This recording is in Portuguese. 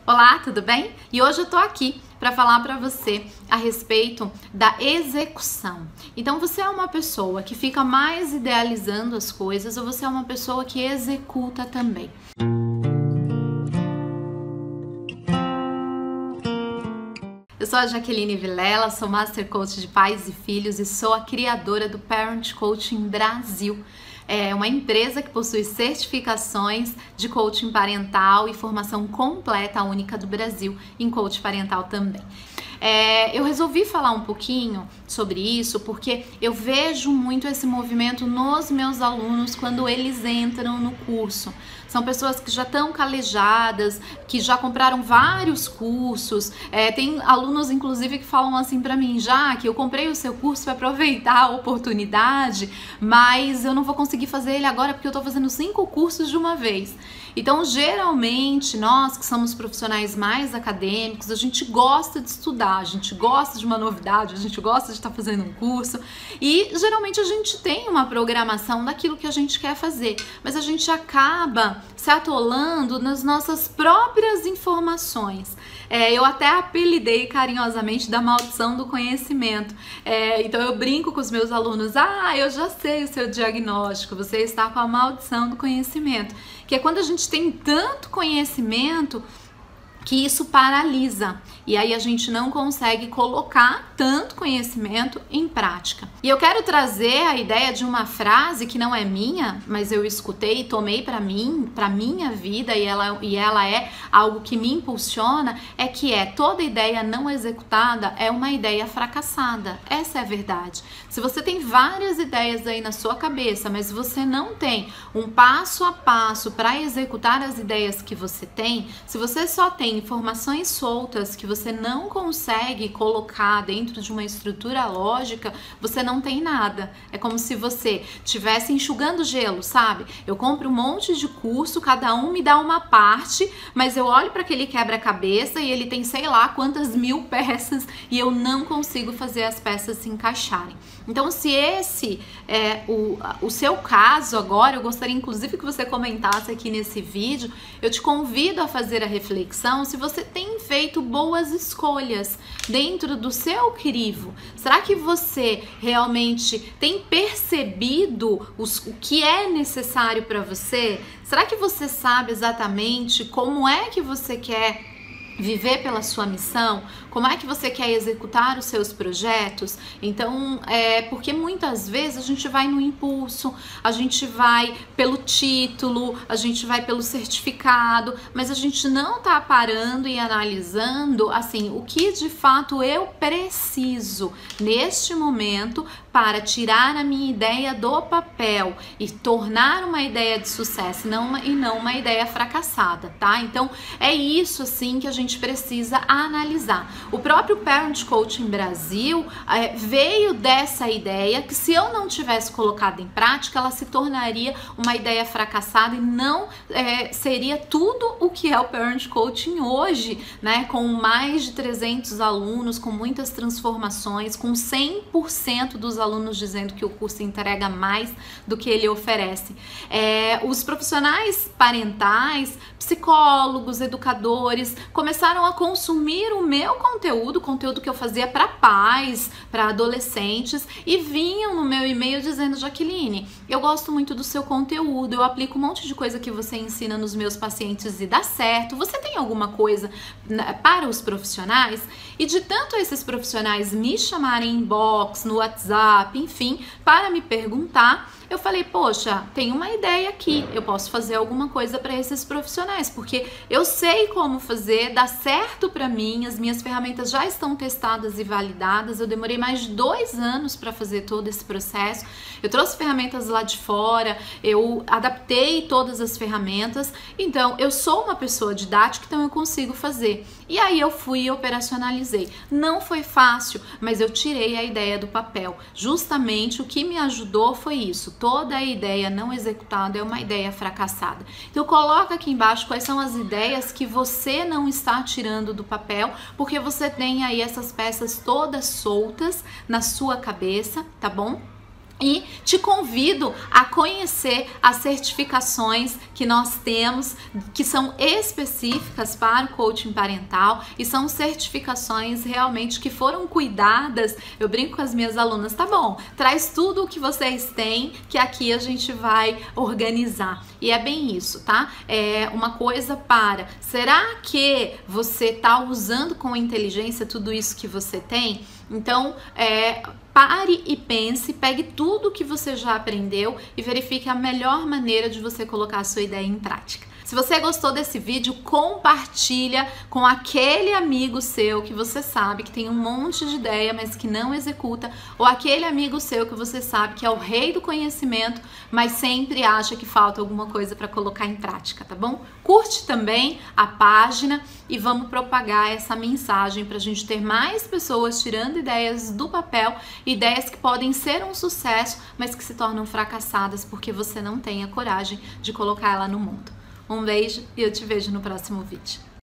Olá, tudo bem? E hoje eu tô aqui para falar para você a respeito da execução. Então, você é uma pessoa que fica mais idealizando as coisas ou você é uma pessoa que executa também? Eu sou a Jaqueline Vilela, sou Master Coach de Pais e Filhos e sou a criadora do Parent Coaching Brasil. É uma empresa que possui certificações de coaching parental e formação completa única do Brasil em coaching parental também. Eu resolvi falar um pouquinho sobre isso porque eu vejo muito esse movimento nos meus alunos quando eles entram no curso. São pessoas que já estão calejadas, que já compraram vários cursos. Tem alunos, inclusive, que falam assim pra mim: Jaque, eu comprei o seu curso para aproveitar a oportunidade, mas eu não vou conseguir fazer ele agora porque eu tô fazendo 5 cursos de uma vez. Então, geralmente, nós que somos profissionais mais acadêmicos, a gente gosta de estudar, a gente gosta de uma novidade, a gente gosta de estar fazendo um curso e geralmente a gente tem uma programação daquilo que a gente quer fazer, mas a gente acaba se atolando nas nossas próprias informações. Eu até apelidei carinhosamente da maldição do conhecimento. Então eu brinco com os meus alunos: eu já sei o seu diagnóstico, você está com a maldição do conhecimento, que é quando a gente tem tanto conhecimento que isso paralisa e aí a gente não consegue colocar tanto conhecimento em prática. E eu quero trazer a ideia de uma frase que não é minha, mas eu escutei e tomei para mim, para minha vida, e ela é algo que me impulsiona, toda ideia não executada é uma ideia fracassada. Essa é a verdade. Se você tem várias ideias aí na sua cabeça, mas você não tem um passo a passo para executar as ideias que você tem, se você só tem informações soltas que você não consegue colocar dentro de uma estrutura lógica, você não tem nada. É como se você estivesse enxugando gelo, sabe? Eu compro um monte de curso, cada um me dá uma parte, mas eu olho para aquele quebra-cabeça e ele tem sei lá quantas mil peças e eu não consigo fazer as peças se encaixarem. Então, se esse é o seu caso agora, eu gostaria inclusive que você comentasse aqui nesse vídeo. Eu te convido a fazer a reflexão se você tem feito boas escolhas dentro do seu crivo. Será que você realmente tem percebido o que é necessário para você? Será que você sabe exatamente como é que você quer viver pela sua missão? Como é que você quer executar os seus projetos? Então, porque muitas vezes a gente vai no impulso, a gente vai pelo título, a gente vai pelo certificado, mas a gente não tá parando e analisando, assim, o que de fato eu preciso neste momento para tirar a minha ideia do papel e tornar uma ideia de sucesso e não uma ideia fracassada, tá? Então, é isso, assim, que a gente precisa analisar. O próprio Parent Coaching Brasil veio dessa ideia que, se eu não tivesse colocado em prática, ela se tornaria uma ideia fracassada e não seria tudo o que é o Parent Coaching hoje, né? Com mais de 300 alunos, com muitas transformações, com 100% dos alunos dizendo que o curso entrega mais do que ele oferece. Os profissionais parentais, psicólogos, educadores começaram a consumir o meu conteúdo que eu fazia para pais, para adolescentes, e vinham no meu e-mail dizendo: Jaqueline, eu gosto muito do seu conteúdo, eu aplico um monte de coisa que você ensina nos meus pacientes e dá certo. Você tem alguma coisa para os profissionais? E de tanto esses profissionais me chamarem em inbox, no WhatsApp, enfim, para me perguntar, eu falei: poxa, tem uma ideia aqui, eu posso fazer alguma coisa para esses profissionais, porque eu sei como fazer, dá certo para mim, as minhas ferramentas já estão testadas e validadas. Eu demorei mais de 2 anos para fazer todo esse processo. Eu trouxe ferramentas lá de fora, eu adaptei todas as ferramentas, então eu sou uma pessoa didática, então eu consigo fazer. E aí eu fui e operacionalizei. Não foi fácil, mas eu tirei a ideia do papel. Justamente o que me ajudou foi isso. Toda a ideia não executada é uma ideia fracassada. Então coloca aqui embaixo quais são as ideias que você não está tirando do papel, porque você tem aí essas peças todas soltas na sua cabeça, tá bom? E te convido a conhecer as certificações que nós temos, que são específicas para o coaching parental e são certificações realmente que foram cuidadas. Eu brinco com as minhas alunas, tá bom, traz tudo o que vocês têm, que aqui a gente vai organizar. E é bem isso, tá? É uma coisa para, será que você tá usando com inteligência tudo isso que você tem? Então, pare e pense, pegue tudo que você já aprendeu e verifique a melhor maneira de você colocar a sua ideia em prática. Se você gostou desse vídeo, compartilha com aquele amigo seu que você sabe que tem um monte de ideia, mas que não executa, ou aquele amigo seu que você sabe que é o rei do conhecimento, mas sempre acha que falta alguma coisa para colocar em prática, tá bom? Curte também a página e vamos propagar essa mensagem para a gente ter mais pessoas tirando ideias do papel, ideias que podem ser um sucesso, mas que se tornam fracassadas porque você não tem a coragem de colocar ela no mundo. Um beijo e eu te vejo no próximo vídeo.